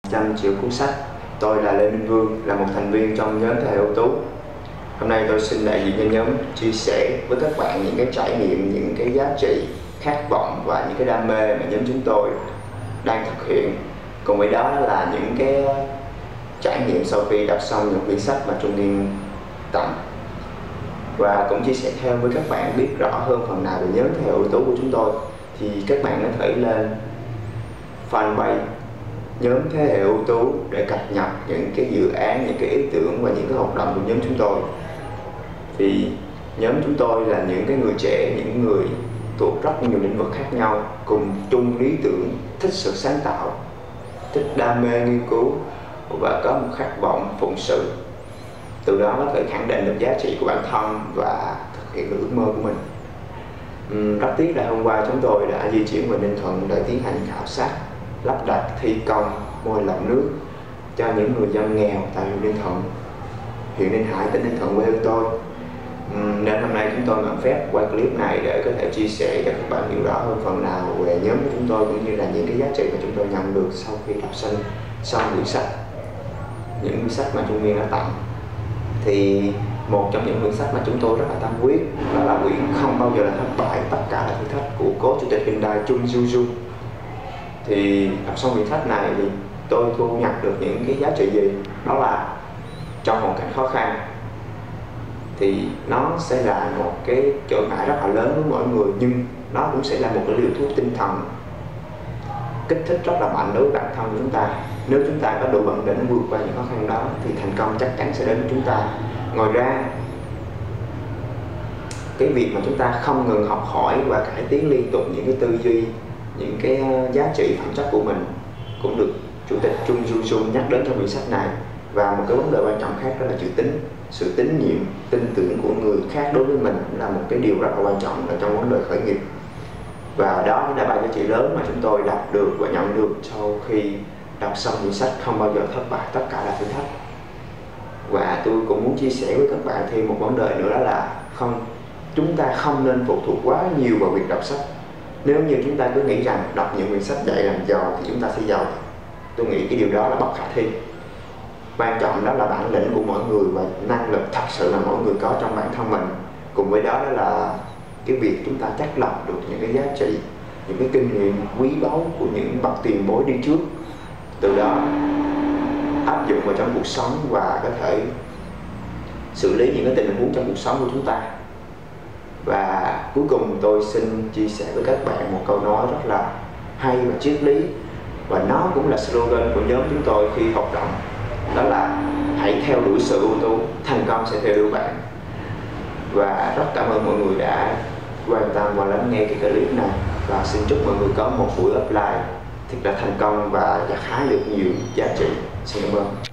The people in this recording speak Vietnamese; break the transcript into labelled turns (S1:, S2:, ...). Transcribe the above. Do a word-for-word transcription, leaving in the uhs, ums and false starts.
S1: Trăm triệu cuốn sách. Tôi là Lê Minh Vương, là một thành viên trong nhóm Thế hệ ưu tú. Hôm nay tôi xin đại diện cho nhóm chia sẻ với các bạn những cái trải nghiệm, những cái giá trị, khát vọng và những cái đam mê mà nhóm chúng tôi đang thực hiện. Cùng với đó là những cái trải nghiệm sau khi đọc xong những quyển sách mà Trung Niên tặng. Và cũng chia sẻ thêm với các bạn biết rõ hơn phần nào về nhóm Thế hệ ưu tú của chúng tôi, thì các bạn có thể lên fanpage nhóm Thế hệ ưu tú để cập nhật những cái dự án, những cái ý tưởng và những cái hoạt động của nhóm chúng tôi. Thì nhóm chúng tôi là những cái người trẻ, những người thuộc rất nhiều lĩnh vực khác nhau, cùng chung lý tưởng, thích sự sáng tạo, thích đam mê nghiên cứu và có một khát vọng phụng sự. Từ đó có thể khẳng định được giá trị của bản thân và thực hiện được ước mơ của mình. Uhm, rất tiếc là hôm qua chúng tôi đã di chuyển về Ninh Thuận để tiến hành khảo sát, lắp đặt, thi công mô hình lọc nước cho những người dân nghèo tại huyện Ninh Thuận, huyện Ninh Hải, tỉnh Ninh Thuận quê hương tôi. Uhm, nên hôm nay chúng tôi nhận phép quay clip này để có thể chia sẻ cho các bạn hiểu rõ hơn phần nào về nhóm của chúng tôi, cũng như là những cái giá trị mà chúng tôi nhận được sau khi đọc xong xong quyển sách, những quyển sách mà Trung Niên đã tặng. Thì một trong những quyển sách mà chúng tôi rất là tâm huyết đó là quyển Không Bao Giờ Là Thất Bại, Tất Cả Là Thử Thách của cố chủ tịch Hyundai Chung Ju Jung. Thì đọc xong quyển sách này thì tôi thu nhập được những cái giá trị gì? Đó là trong hoàn cảnh khó khăn thì nó sẽ là một cái trở ngại rất là lớn với mọi người, nhưng nó cũng sẽ là một cái liều thuốc tinh thần kích thích rất là mạnh đối với bản thân của chúng ta. Nếu chúng ta có đủ bản lĩnh vượt qua những khó khăn đó thì thành công chắc chắn sẽ đến với chúng ta. Ngoài ra, cái việc mà chúng ta không ngừng học hỏi và cải tiến liên tục những cái tư duy, những cái giá trị phẩm chất của mình cũng được chủ tịch Chung Ju Jung nhắc đến trong quyển sách này. Và một cái vấn đề quan trọng khác đó là chữ tín. Sự tín nhiệm, tin tưởng của người khác đối với mình là một cái điều rất là quan trọng ở trong vấn đề khởi nghiệp. Và đó là ba giá trị lớn mà chúng tôi đạt được và nhận được sau khi đọc xong quyển sách Không Bao Giờ Thất Bại, Tất Cả Là Thử Thách. Và tôi cũng muốn chia sẻ với các bạn thêm một vấn đề nữa, đó là không chúng ta không nên phụ thuộc quá nhiều vào việc đọc sách. Nếu như chúng ta cứ nghĩ rằng đọc những quyển sách dạy làm giàu thì chúng ta sẽ giàu, tôi nghĩ cái điều đó là bất khả thi. Quan trọng đó là bản lĩnh của mỗi người và năng lực thật sự là mỗi người có trong bản thân mình. Cùng với đó đó là cái việc chúng ta chắc lọc được những cái giá trị, những cái kinh nghiệm quý báu của những bậc tiền bối đi trước, từ đó áp dụng vào trong cuộc sống và có thể xử lý những cái tình huống trong cuộc sống của chúng ta. Và cuối cùng tôi xin chia sẻ với các bạn một câu nói rất là hay và triết lý, và nó cũng là slogan của nhóm chúng tôi khi hoạt động, đó là hãy theo đuổi sự ưu tú, thành công sẽ theo đuổi bạn. Và rất cảm ơn mọi người đã quan tâm và lắng nghe cái clip này, và xin chúc mọi người có một buổi offline thật là thành công và gặt hái được nhiều giá trị. Xin cảm ơn.